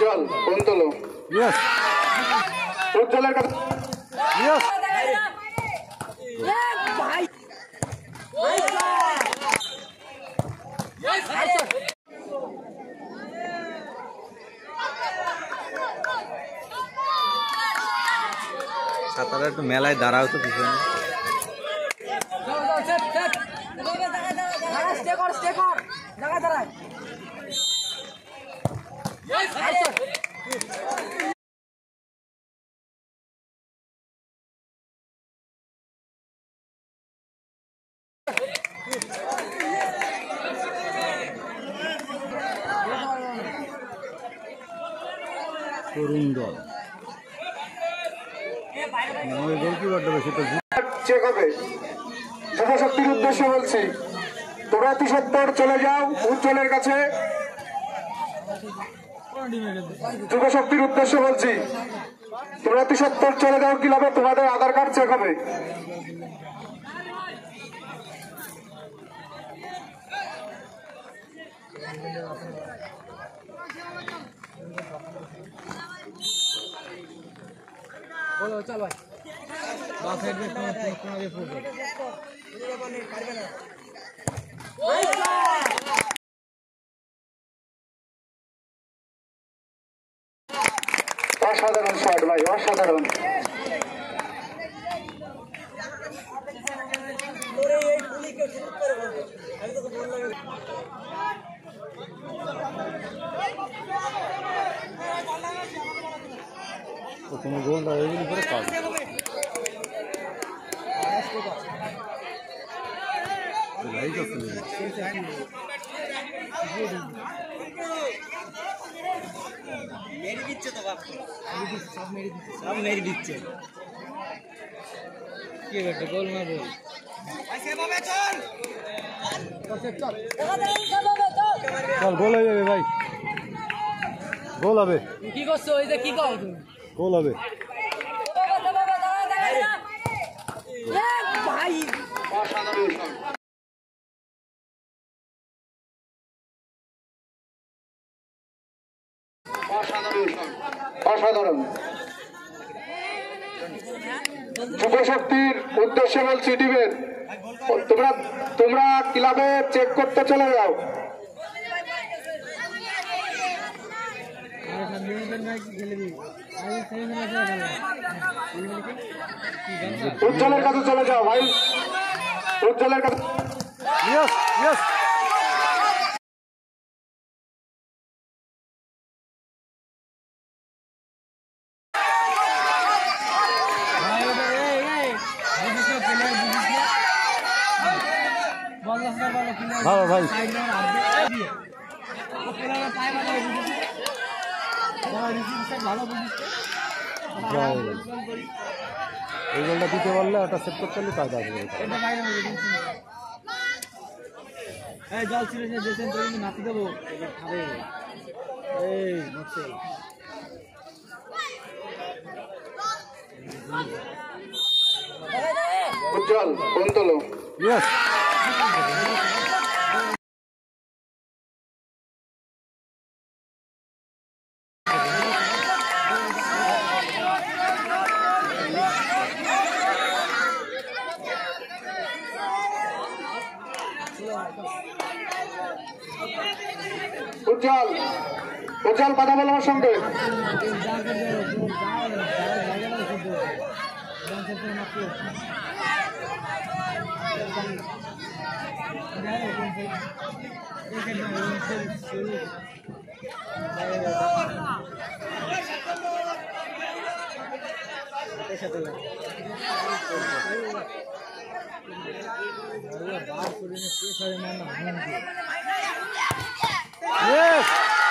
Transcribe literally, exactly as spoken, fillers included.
উজ্জ্বল phone তোলো। Yes উজ্জ্বলের কাছে yes ভাই সাতারা একটু মেলায় দাঁড়াও তো পিছনে। তরুণ দল চেক হবে। যুবশক্তির উদ্দেশ্যে বলছি, তোমরা তিসত্তর চলে যাও উজ্জ্বলের কাছে। যুবশক্তির উদ্দেশ্যে বলছি, তোমরা তিসত্তর চলে যাও ক্লাবে, তোমাদের আধার কার্ড চেক হবে। বলো চল ভাই বাসের যে কোন কোন আগে ফুটবল পারবে না। অসাধারণ শট ভাই, অসাধারণ। কোনো গোল এগুলি করে কাজ লাইক আছে মেরে দিচ্ছে তো বাপ, সব মেরে দিচ্ছে, সব মেরে দিচ্ছে। কি করতে গোল না বল চল গোল হয়ে যাবে ভাই, গোল হবে। কি করছো ওই যে কি কর গোল হবে ভাই। অসাধারণ। যুবশক্তির উদ্দেশ্যে বলছি, টিমের তোমরা তোমরা ক্লাবে চেক করতে চলে যাও। উজ্জ্বলের কাছে চলে যাও ভাই, উজ্জ্বলের কাছে। ইয়েস ইয়েস ভালো ভাই। এই গোলটা দিতে পারলে ওটা সেট করতে পারলে কাজ আসবে। জল ছিল নাতি দেবো এই উজ্জ্বল ফোন তোলো। ইয়েস উজ্জ্বল উজ্জ্বল কথা বলো আমার সঙ্গে। Yes!